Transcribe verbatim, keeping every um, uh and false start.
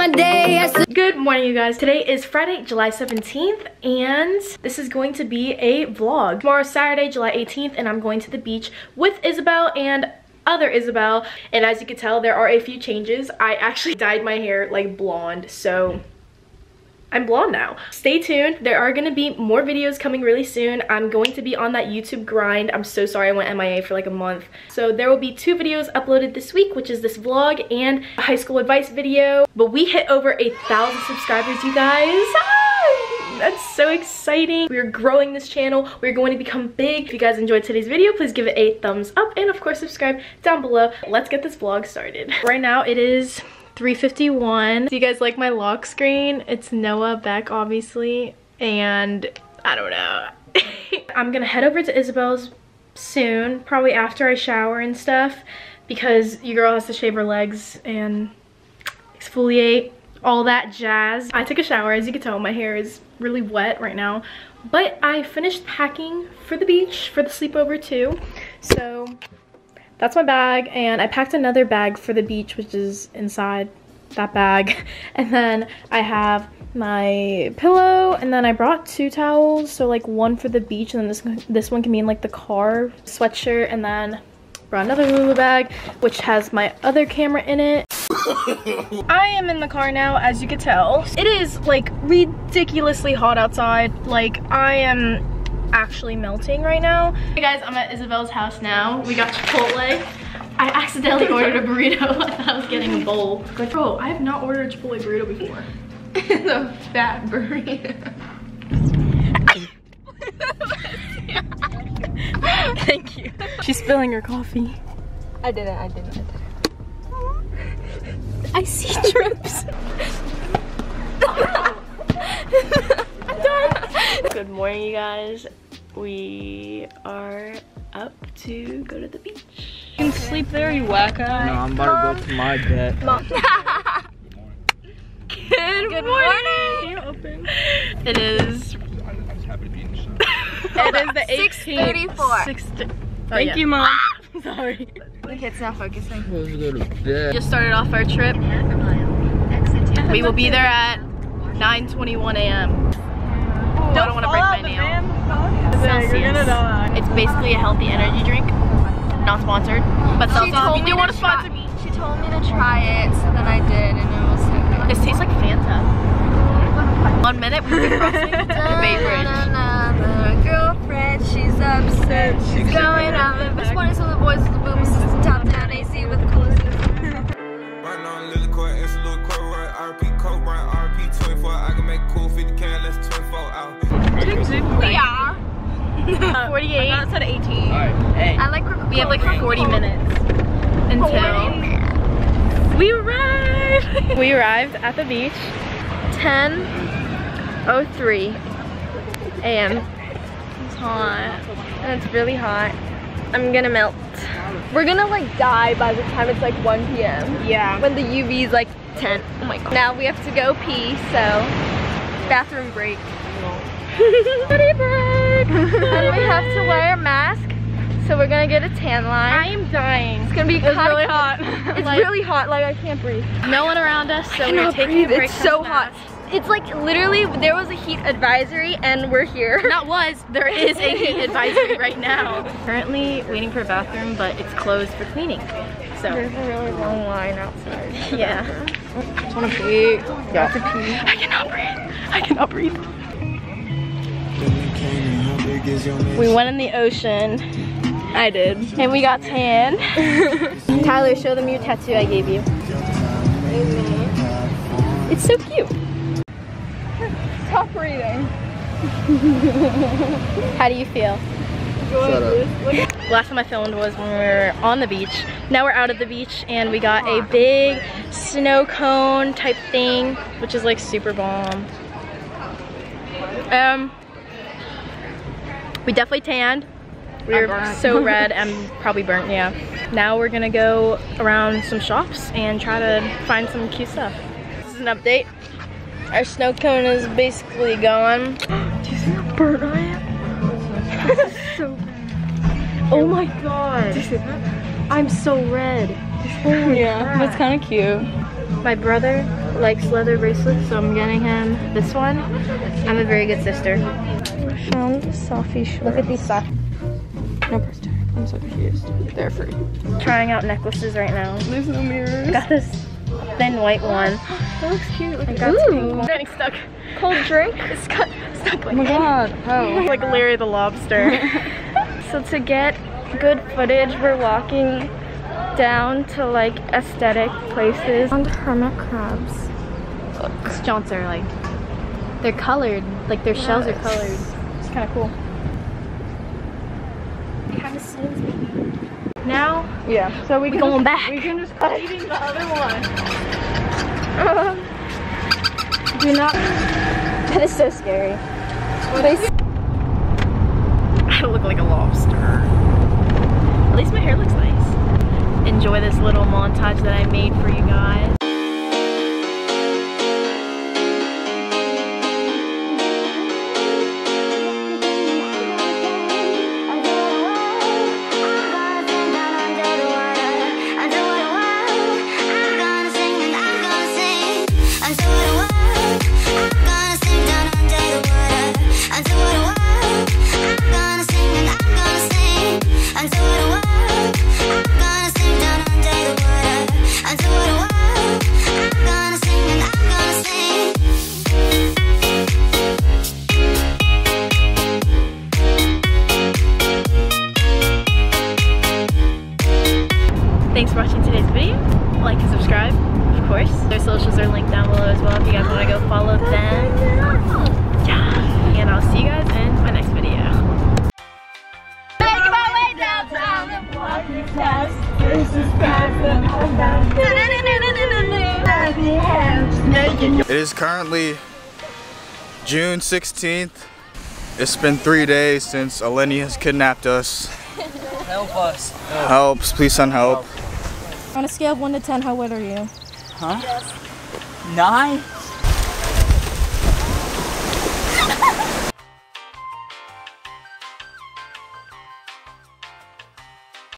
my day. Good morning, you guys. Today is Friday, July seventeenth, and this is going to be a vlog. Tomorrow's Saturday, July eighteenth, and I'm going to the beach with Isabel and other Isabel. And as you can tell, there are a few changes. I actually dyed my hair like blonde, so I'm blonde now. Stay tuned. There are going to be more videos coming really soon. I'm going to be on that YouTube grind. I'm so sorry I went M I A for like a month. So there will be two videos uploaded this week, which is this vlog and a high school advice video. But we hit over a thousand subscribers, you guys. Ah, that's so exciting. We're growing this channel. We're going to become big. If you guys enjoyed today's video, please give it a thumbs up and of course subscribe down below. Let's get this vlog started. Right now it is three fifty-one. Do you guys like my lock screen? It's Noah Beck, obviously, and I don't know. I'm gonna head over to Isabel's soon, probably after I shower and stuff, because your girl has to shave her legs and exfoliate, all that jazz. I took a shower. As you can tell, my hair is really wet right now, but I finished packing for the beach, for the sleepover too. So that's my bag, and I packed another bag for the beach, which is inside that bag. And then I have my pillow, and then I brought two towels, so like one for the beach, and then this this one can be in like the car, sweatshirt, and then brought another Lulu bag, which has my other camera in it. I am in the car now, as you can tell. It is like ridiculously hot outside. Like I am actually melting right now. Hey guys, I'm at Isabel's house now. We got Chipotle. I accidentally ordered a burrito. I thought I was getting a bowl. Like, bro, I have not ordered a Chipotle burrito before. It's a fat burrito. Thank you. She's spilling her coffee. I didn't, I didn't, I didn't. I see drips. I'm done. Good morning, you guys. We are up to go to the beach. You can sleep there, you wacko. No, I'm about to go to my bed. Mom. Good, Good morning. morning. Can you open? It is. I'm just happy to be in the show. It is the eighteenth. six thirty-four. Six th Thank oh, yeah. you, Mom. Sorry. The kid's not focusing. Let's go to bed. Just started off our trip. We will be there at nine twenty-one A M Oh, I don't want to break my nail. Celsius. It's basically a healthy energy drink. Not sponsored, but Celsius. If you do want to sponsor me. She told me to try it, so then I did, and it was so good. This tastes like Fanta. One minute, we'll be crossing the Bay Bridge. My girlfriend, she's upset. She's going on the best one is all the boys with the boom system, top down A C with the coolest system. Right now, Lily Court, it's a little court, right? R P Coke, right? R P twenty-four. I can make cool fifty can, let's twenty-four out. We are. forty-eight. I said eighteen. Alright, hey. I like We have like forty minutes until we arrive. We arrived at the beach. ten oh three A M It's hot. And it's really hot. I'm gonna melt. We're gonna like die by the time it's like one P M Yeah. When the U V is like ten. Oh my god. Now we have to go pee, so bathroom break. Potty break! And we have to wear a mask, so we're gonna get a tan line. I am dying. It's gonna be It's kinda really hot. It's Like, really hot, like I can't breathe. no one around us, so we're cannot taking breathe. a break. It's from so the hot. mask. It's like literally there was a heat advisory and we're here. Not was, there is a heat advisory right now. Currently waiting for a bathroom, but it's closed for cleaning. So There's a really long line outside. yeah. I just wanna pee. Yeah. I have to pee. I cannot breathe. I cannot breathe. We went in the ocean. I did. And we got tan. Tyler, show them your tattoo I gave you. It's so cute. Stop breathing. How do you feel? Shut up. Last time I filmed was when we were on the beach. Now we're out of the beach and we got a big snow cone type thing, which is like super bomb. Um, we definitely tanned. We were so red and probably burnt, yeah. Now we're gonna go around some shops and try to find some cute stuff. This is an update. Our snow cone is basically gone. Do you see how burnt I am? This is so bad. Oh my god. I'm so red. Yeah, that's kind of cute. My brother likes leather bracelets, so I'm getting him this one. I'm a very good sister. Found selfie. Look at these socks. No price tag. I'm so confused. They're free. Trying out necklaces right now. There's no mirrors. Got this thin white one. That looks cute. I got this pink one. I'm getting stuck. Cold drink. It's got, stop oh my god. Oh. Like Larry the Lobster. So to get good footage, we're walking down to like aesthetic places. Found hermit crabs. These jaunts are like, they're colored. Like their shells yes. are colored. It's kind of cool. Behind the scenes, baby. Now, yeah. So we we can going just, back. We can just cut eating the other one. Uh, do not. That is so scary. What is? I look like a lobster. At least my hair looks nice. Enjoy this little montage that I made for you guys. Thanks for watching today's video. Like and subscribe, of course. Their socials are linked down below as well if you guys want to go follow them. Yeah. And I'll see you guys in my next video. Make my way downtown and walk you past. It is currently June sixteenth. It's been three days since Eleni has kidnapped us. Help us. Help. Helps, please send help. On a scale of one to ten, how wet are you? Huh? Nine?